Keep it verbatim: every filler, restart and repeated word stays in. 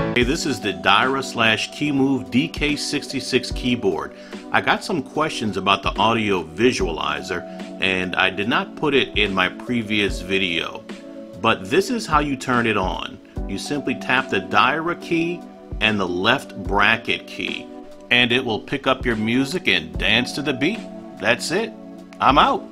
Hey, this is the Dierya slash KEMOVE D K sixty-six keyboard. I got some questions about the audio visualizer and I did not put it in my previous video. But this is how you turn it on. You simply tap the Dierya key and the left bracket key and it will pick up your music and dance to the beat. That's it. I'm out.